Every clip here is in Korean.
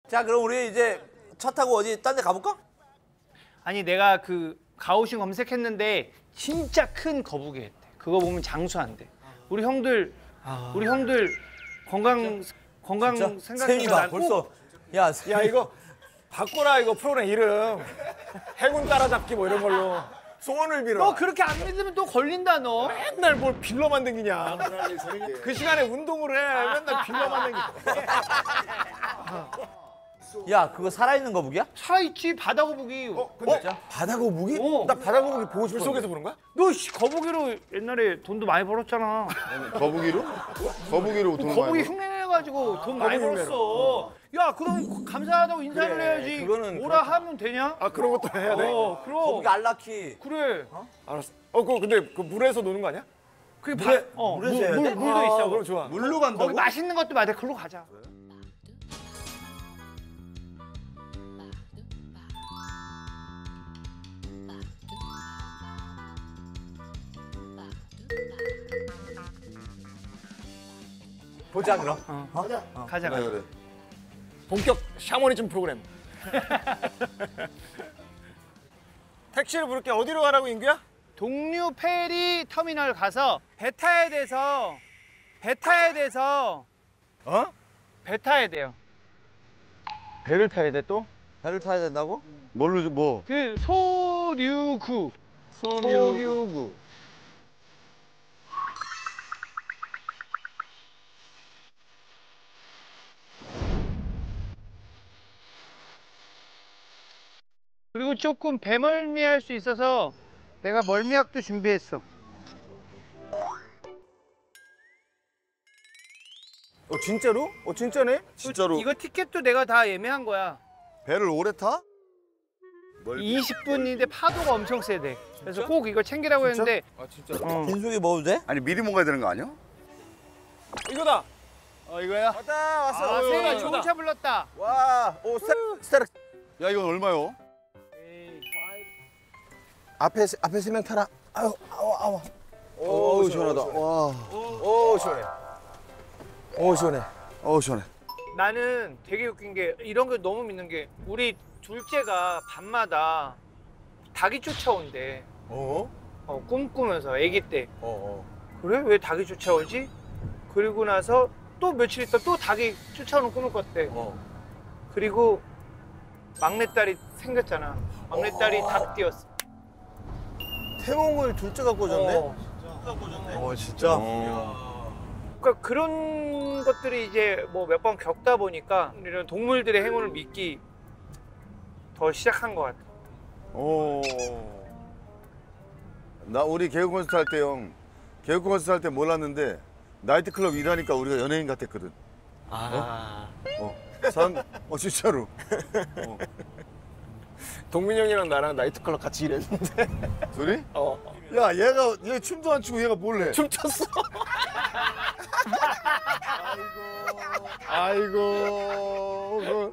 자, 그럼 우리 이제 차 타고 어디 딴 데 가볼까? 아니 내가 그 가오슝 검색했는데 진짜 큰 거북이 했대. 그거 보면 장수한대. 우리 형들 건강 세윤이 봐, 생각하면 벌써. 야, 야 이거 바꿔라 이거 프로그램 이름. 해군 따라잡기 뭐 이런 걸로. 소원을 빌어. 너 그렇게 안 믿으면 또 걸린다 너. 맨날 뭘 빌러만 댕기냐. 그 시간에 운동을 해. 맨날 빌러만 댕기. 야, 그거 살아있는 거북이야? 살아있지 바다 거북이. 근데 바다 거북이? 어. 나 바다 거북이 보고 싶어. 물속에서 보는 거야? 너 거북이로 옛날에 돈도 많이 벌었잖아. 거북이로? 거북이로 돈 거북이 많이 흉내내가지고 돈 많이 거북이 벌었어. 야 그럼 감사하다고 인사를 그래, 해야지. 그거는 뭐라 하면 되냐? 아 그런 것도 해야 돼? 그럼. 거북이 알라키. 그래. 알았어. 근데 그 물에서 노는 거 아니야? 그게 물에서 해야 돼? 물도 있어. 그럼 좋아. 물로 거기 간다고? 맛있는 것도 많대. 글로 가자. 보자, 그럼. 가자. 그래 그래. 본격 샤머니즘 프로그램. 택시를 부를게. 어디로 가라고 인규야? 동류 페리 터미널 가서 배 타야 돼서 배 타야 돼요. 배를 타야 돼 또? 배를 타야 된다고? 뭘로 뭐? 그 소류구. 소류구. 그리고 조금 배멀미할 수 있어서 내가 멀미약도 준비했어. 진짜로? 진짜네? 진짜로 이거 티켓도 내가 다 예매한 거야. 배를 오래 타? 20분인데 파도가 엄청 세대. 그래서 꼭 이거 챙기라고 했는데 아 진짜. 빈속에 먹어도 돼? 아니 미리 먹어야 되는 거 아니야? 이거다. 이거야? 왔다 왔어. 아, 세가 이거다. 좋은 차 불렀다. 와, 스타렉. 야 이건 얼마요? 앞에 세 명 타라. 아유, 아우. 오 시원하다. 와. 오 시원해. 오 시원해. 시원해. 나는 되게 웃긴 게 이런 거 너무 믿는 게 우리 둘째가 밤마다 닭이 쫓아온대. 꿈꾸면서 아기 때. 그래? 왜 닭이 쫓아오지? 그리고 나서 또 며칠 있다 또 닭이 쫓아오는 꿈을 꿨대. 그리고 막내딸이 생겼잖아. 막내딸이 닭 띄웠어. 태몽을 둘째가 꽂았네. 진짜. 그러니까 그런 것들이 이제 뭐 몇 번 겪다 보니까 이런 동물들의 행운을 믿기 더 시작한 것 같아. 나 우리 개그 콘서트 할 때 형, 개그 콘서트 할 때 몰랐는데 나이트클럽 일하니까 우리가 연예인 같았거든. 진짜로. 동민이 형이랑 나랑 나이트클럽 같이 일했는데. 둘이? 야 얘 춤도 안 추고 얘가 뭘 해? 춤췄어. 아이고.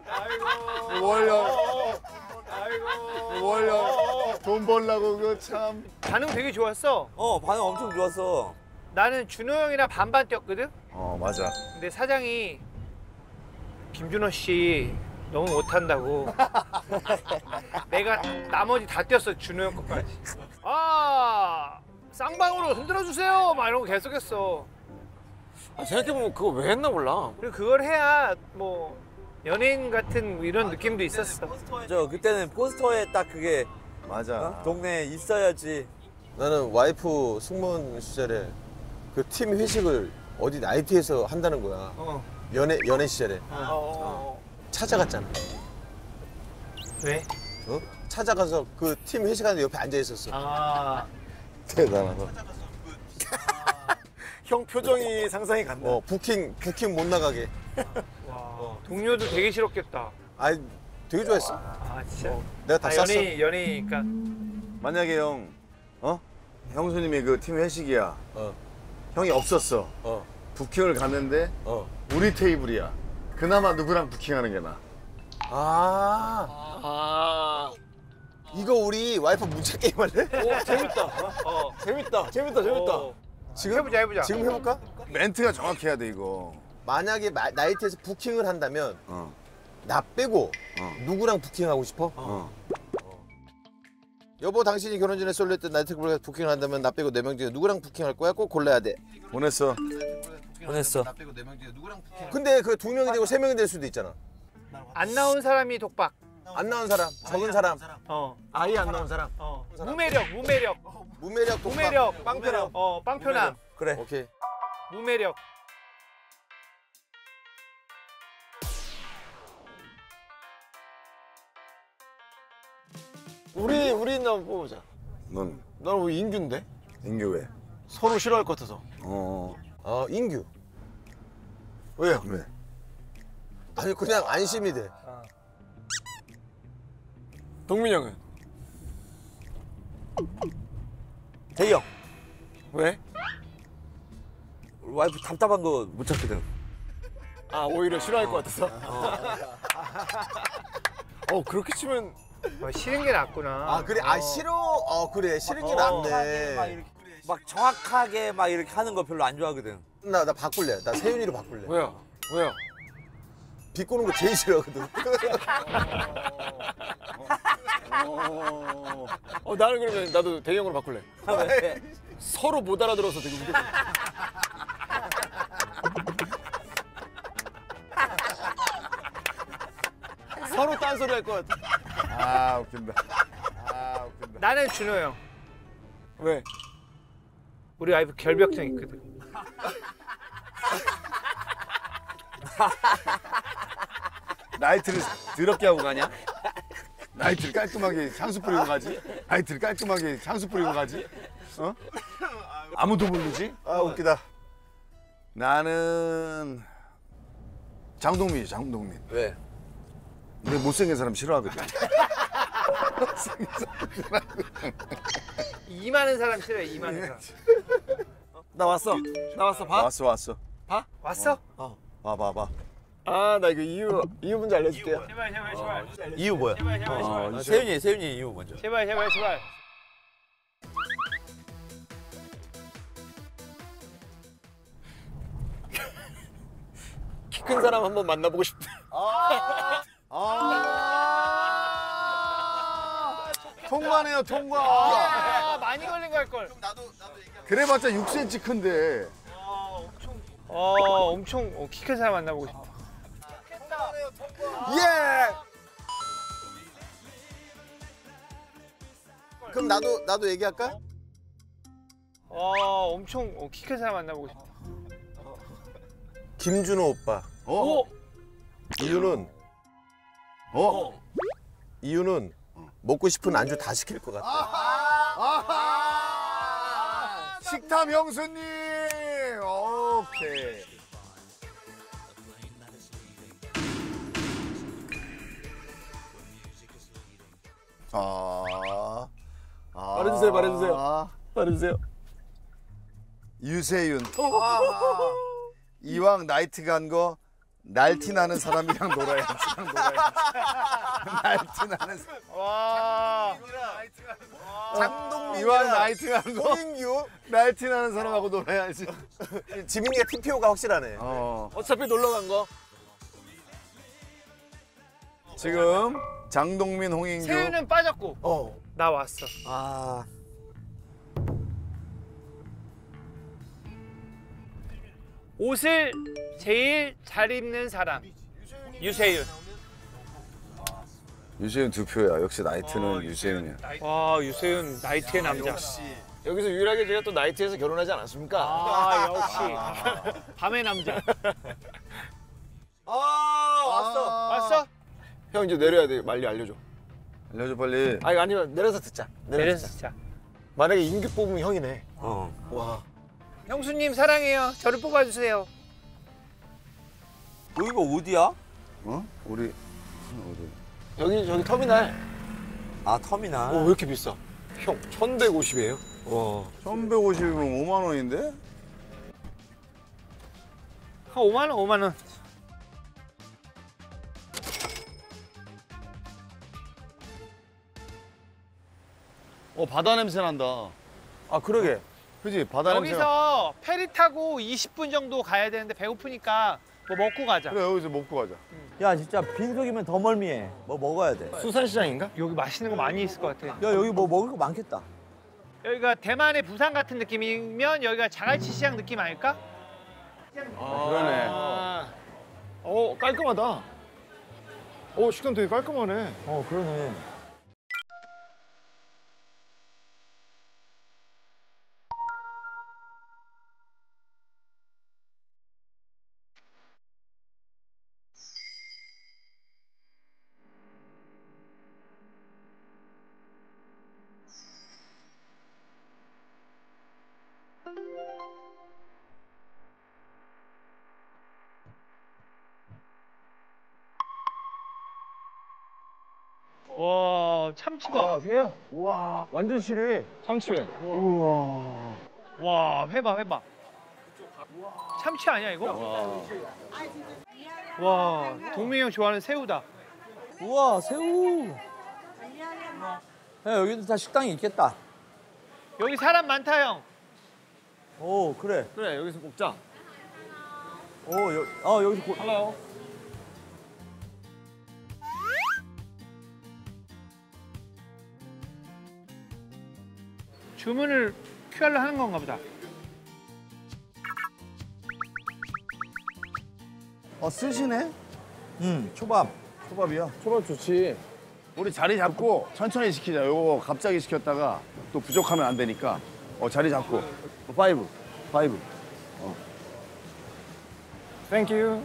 월령 돈 벌라고 그 참. 반응 되게 좋았어. 반응 엄청 좋았어. 나는 준호 형이랑 반반 뛰었거든? 맞아. 근데 사장이 김준호 씨 너무 못한다고. 내가 나머지 다 뛰었어, 준호 형 것까지. 쌍방으로 흔들어주세요! 막 이런 거 계속했어. 생각해보면 그거 왜 했나 몰라. 그리고 그걸 해야 뭐 연예인 같은 이런 느낌도 있었어. 그때는 포스터에 딱 그게 맞아. 동네에 있어야지. 나는 와이프 승무원 시절에 그 팀 회식을 어디 나이트에서 한다는 거야. 연애 시절에 찾아갔잖아. 왜? 찾아가서 그 팀 회식하는데 옆에 앉아 있었어. 대단하다. 형 표정이 상상이 간다. 부킹 못 나가게. 동료도 되게 싫었겠다. 아니 되게 좋아했어. 진짜? 내가 다 쌌어. 연예인이니까. 만약에 형, 형수님이 그 팀 회식이야. 형이 없었어. 부킹을 갔는데 우리 테이블이야. 그나마 누구랑 부킹하는 게 나아? 이거 우리 와이프 문자 게임 할래? 재밌다. 지금 해보자. 지금 해볼까? 멘트가 정확해야 돼 이거. 만약에 나이트에서 부킹을 한다면 나 빼고 누구랑 부킹하고 싶어? 여보 당신이 결혼 전에 솔로했던 나이트클럽에 부킹을 한다면 나 빼고 4명 중에 누구랑 부킹할 거야? 꼭 골라야 돼. 보냈어. 보냈어. 나 빼고 4명 중에 누구랑 부킹? 근데 그 2명이 되고 3명이 될 수도 있잖아. 안 나온 사람이 독박. 안 나온 사람, 적은 사람, 아예 안 나온 사람. 무매력. 무매력, 독박, 무매력. 빵표남. 빵표남. 그래. 오케이. 무매력. 우리 한번 뽑아보자. 넌 너는 왜 인규인데? 인규 왜? 서로 싫어할 것 같아서. 인규. 왜요? 왜? 아니 그냥 안심이 돼. 동민이 형은? 대희 형. 왜? 와이프 답답한 거 못 찾거든. 아 오히려 싫어할 것 같아서? 그렇게 치면 싫은 게 낫구나. 아 그래, 싫어. 그래, 싫은 게 낫네. 막 정확하게 막 이렇게 하는 거 별로 안 좋아하거든. 나 바꿀래. 나 세윤이로 바꿀래. 왜요? 왜요? 비꼬는 거 제일 싫어하거든. 나는 그러면 나도 대희 형으로 바꿀래. 왜? 서로 못 알아들어서 되게 웃겨. 서로 딴소리 할 것 같아. 아 웃긴다. 나는 준호 형. 왜? 우리 와이프 결벽증 있거든. 나이트를 더럽게 하고 가냐? 나이트를 깔끔하게 향수 뿌리고 가지? 나이트를 깔끔하게 향수 뿌리고 가지? 아무도 모르지? 아 웃기다. 나는 장동민이지, 장동민. 왜? 근데 못생긴 사람 싫어하거든. 이 많은 사람 싫어해. 이 많은 사람. 나 왔어. 봐? 왔어. 왔어? 봐봐. 나 이거 이유 문제 알려줄게요. 제발. 이유 뭐야? 세윤이 이유 먼저. 제발. 키 큰 사람 한번 만나보고 싶대. 통과네요, 통과. 많이 걸린 거 할 걸. 그래봤자 6cm 큰데. 엄청 키 큰 사람 만나보고 싶다. 예. 그럼 나도 얘기할까? 엄청 키 큰 사람 만나보고 싶다. 김준호 오빠. 이유는 먹고 싶은 안주 다 시킬 것 같아. 식탐 형수님. 오케이. 말해주세요. 유세윤. 이왕 나이트 간 거 날티 나는 사람이랑 놀아야지. 날티 나는 사람. 와. 장동민. 이왕 나이트 간 거 홍인규. 날티 나는 사람하고 놀아야지. 지민이가 TPO가 확실하네. 어차피 놀러 간 거. 지금 장동민, 홍인규. 세윤은 빠졌고. 나 왔어. 옷을 제일 잘 입는 사람. 유세윤. 유세윤 2표야. 역시 나이트는 유세윤이야. 와, 유세윤 나이트의 남자. 여기서 유일하게 제가 또 나이트에서 결혼하지 않았습니까? 역시. 밤의 남자. 왔어. 왔어? 형 이제 내려야 돼. 빨리 알려줘. 알려줘 빨리. 아니면 내려서 듣자. 내려서 진짜. 만약에 인규 뽑으면 형이네. 와. 형수님 사랑해요. 저를 뽑아주세요. 여기가 어디야? 우리 어디? 여기 저기 터미널. 터미널. 왜 이렇게 비싸? 형 1,150이에요? 와. 1,150이면 5만 원인데? 한 5만 원, 5만 원. 바다 냄새 난다. 그러게. 그지? 바다 냄새. 여기서 페리 타고 20분 정도 가야 되는데 배고프니까 뭐 먹고 가자. 그래 여기서 먹고 가자. 응. 야 진짜 빈속이면 더 멀미해. 뭐 먹어야 돼. 수산시장인가? 여기 맛있는 거 많이 있을 것 같아. 야 여기 뭐 먹을 거 많겠다. 여기가 대만의 부산 같은 느낌이면 여기가 자갈치 시장 느낌 아닐까? 그러네. 깔끔하다. 식당 되게 깔끔하네. 그러네. 와 참치가. 우와, 완전 실해. 참치회. 와 회봐. 참치 아니야 이거? 와 동민이 형 좋아하는 새우다. 우와 새우. 야 여기도 다 식당이 있겠다. 여기 사람 많다 형. 오 그래. 그래, 여기서 먹자. 여기서 할래요? 주문을 QR로 하는 건가 보다. 쓰시네? 초밥. 초밥이야. 초밥 좋지. 우리 자리 잡고 천천히 시키자. 요거 갑자기 시켰다가 또 부족하면 안 되니까. 자리 잡고. 파이브. 땡큐.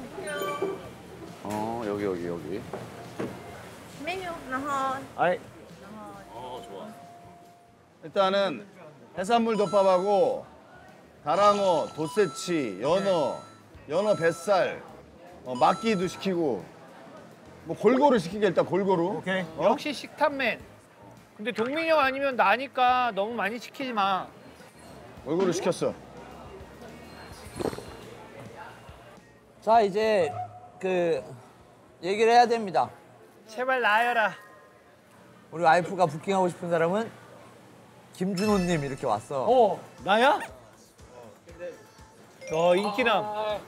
여기. menu nó hơi 아이. 일단은 해산물 덮밥하고 다랑어, 도세치, 연어 뱃살, 막기도 시키고 뭐 골고루 시키게 일단 골고루. 오케이. 역시 식탐맨. 근데 동민이 형 아니면 나니까 너무 많이 시키지 마. 골고루 시켰어. 자 이제 그 얘기를 해야 됩니다. 제발 나여라. 우리 와이프가 부킹하고 싶은 사람은 김준호님 이렇게 왔어. 나야? 인기남.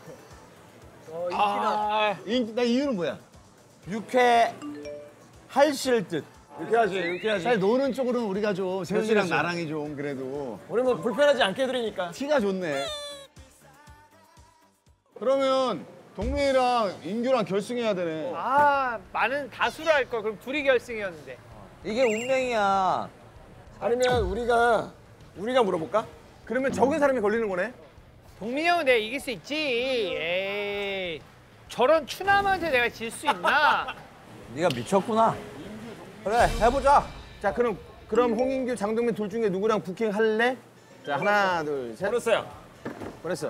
나 이유는 뭐야? 육회 하실 듯. 이렇게 해야지. 사실 노는 쪽으로는 우리가 좀 세훈이랑 나랑이 좀 그래도 우리 뭐 불편하지 않게 해드리니까. 티가 좋네. 그러면 동민이랑 인규랑 결승해야 되네. 많은 다수로 할 걸. 그럼 둘이 결승이었는데. 이게 운명이야. 아니면 우리가 물어볼까? 그러면 적은 사람이 걸리는 거네. 동민이 형은 내가 이길 수 있지. 에이. 저런 추남한테 내가 질 수 있나? 네가 미쳤구나. 그래 해보자. 자, 그럼 홍인규, 장동민 둘 중에 누구랑 부킹 할래? 자, 하나, 둘, 셋. 보냈어요. 보냈어.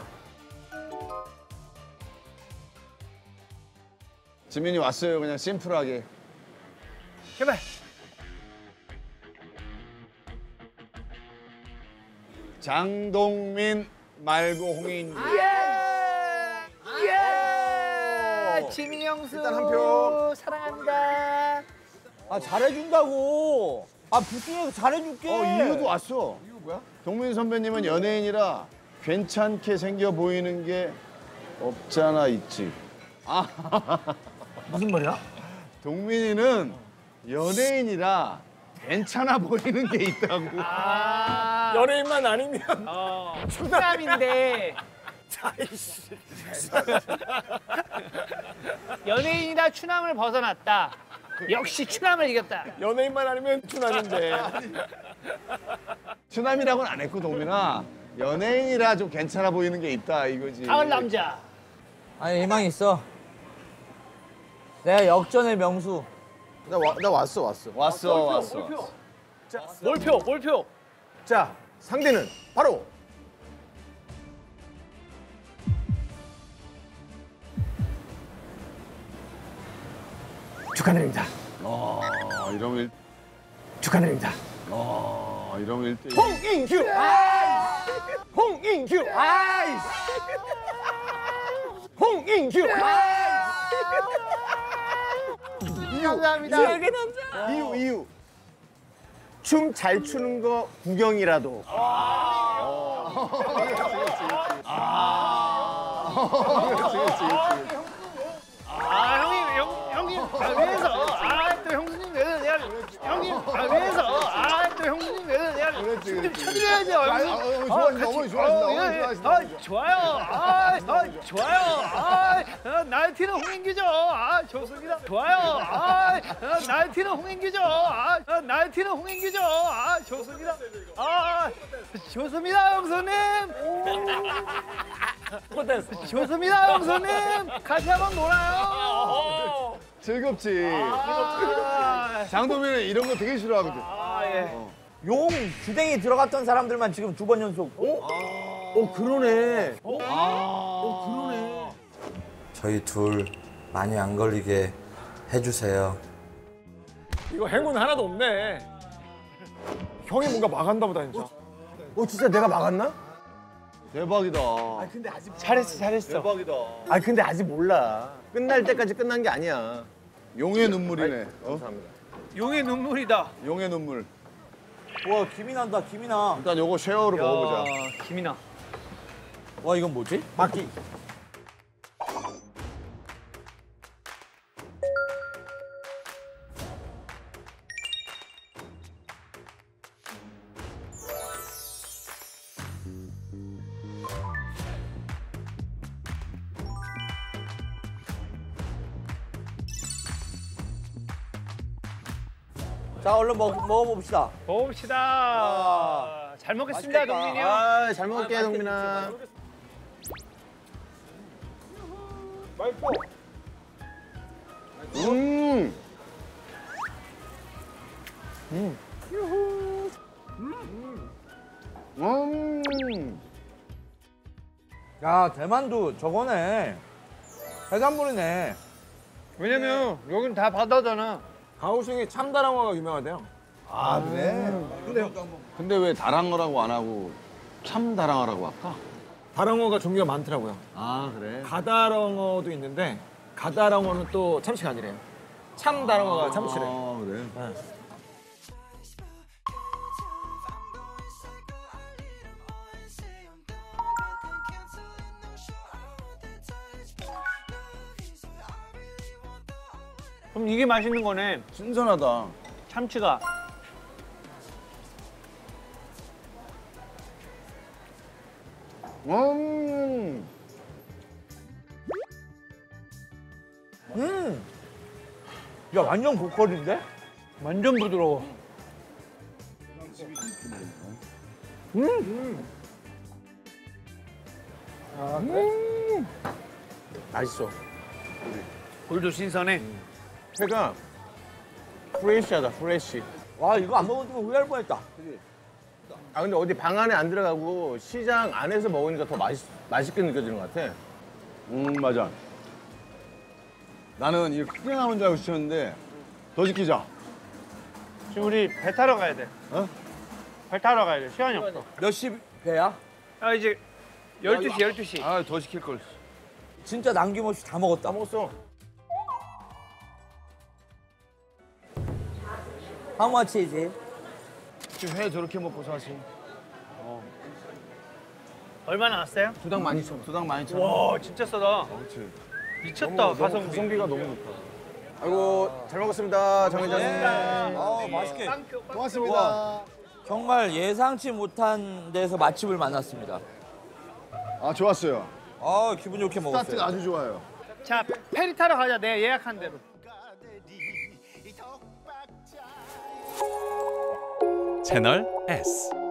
지민이 왔어요. 그냥 심플하게. 제발. 장동민 말고 홍인규. 지민이 형수. 일단 한 표. 사랑한다. 아 잘해준다고. 부킹해서 잘해줄게. 이유도 왔어. 이유 뭐야? 동민 선배님은 연예인이라 괜찮게 생겨 보이는 게 없잖아 있지. 무슨 말이야? 동민이는 연예인이라 괜찮아 보이는 게 있다고. 연예인만 아니면 추남인데. 연예인이다 추남을 벗어났다. 역시 추남을 이겼다. 연예인만 아니면 추남인데. 추남이라고는 안 했고 동민아. 연예인이라 좀 괜찮아 보이는 게 있다 이거지. 가을 남자. 아니 희망 있어. 내가 역전의 명수. 나 왔어. 왔어. 몰표. 자, 상대는 바로 축하드립니다. 이러면 축하드립니다. 이러면 1대1. 홍인규! 홍인규! 홍인규! 감사합니다. 이유. 춤 잘 추는 거 구경이라도. 형이 위해서 또 형수님 왜 내가 형님 위해서 또 형수님 왜 내가 좀 쳐드려야죠. 좋아하신다. 어머니 좋아하신다. 좋아요. 좋아요. 나이티는 홍인기죠. 좋습니다. 좋아요. 나이티는 홍인기죠. 나이티는 홍인기죠. 좋습니다. 좋습니다, 형수님. 좋습니다, 형수님. 같이 한번 놀아요. 즐겁지. 장동민은 이런 거 되게 싫어하거든. 용 주댕이 들어갔던 사람들만 지금 2번 연속. 그러네. 저희 둘 많이 안 걸리게 해주세요. 이거 행운 하나도 없네. 형이 뭔가 막았나 보다 진짜. 진짜 내가 막았나? 대박이다. 잘했어. 대박이다. 근데 아직 몰라. 끝날 때까지 끝난 게 아니야. 용의 눈물이네. 감사합니다. 용의 눈물이다. 용의 눈물. 와 김이 난다 김이 나. 일단 요거 쉐어로 먹어보자. 김이나. 와 이건 뭐지? 막기. 자 얼른 먹어봅시다. 먹읍시다. 잘 먹겠습니다, 맛있겠다. 동민이 형. 잘 먹을게, 동민아. 맛있어. 야 대만도 저거네. 해산물이네. 왜냐면 여긴 다 바다잖아. 가오슝이 참다랑어가 유명하대요. 근데 왜 다랑어라고 안 하고 참 다랑어라고 할까? 다랑어가 종류가 많더라고요. 그래. 가다랑어도 있는데 가다랑어는 또 참치가 아니래요. 참다랑어가 참치래. 그래. 그럼 이게 맛있는 거네. 신선하다. 참치가. 야 완전 고퀄인데? 완전 부드러워. 맛있어. 볼도 신선해. 회가 프레시하다, 프레시. 와 이거 안 먹었으면 후회할 뻔했다. 근데 어디 방 안에 안 들어가고 시장 안에서 먹으니까 더 맛있게 느껴지는 것 같아. 맞아. 나는 이거 크게 나온 줄 알고 시켰는데 더 시키자. 지금 우리 배 타러 가야 돼. 배 타러 가야 돼. 시간이 없어. 몇 시 배야? 이제 12시. 더 시킬 걸. 진짜 남김없이 다 먹었다. 먹었어. How much is it? 지금 회 저렇게 먹고 사시. 얼마 나왔어요? 두당 12,000원. 수당 많이 쳐. 와, 진짜 싸다. 그렇지. 미쳤다, 가성비. 가성비가 너무 좋다. 아이고, 잘 먹었습니다, 장 회장님. 맛있게. 고맙습니다. 정말 예상치 못한 데서 맛집을 만났습니다. 좋았어요. 기분 좋게 먹었어요. 스타트가 아주 좋아요. 자, 페리 타러 가자. 내가 예약한 대로. 채널 S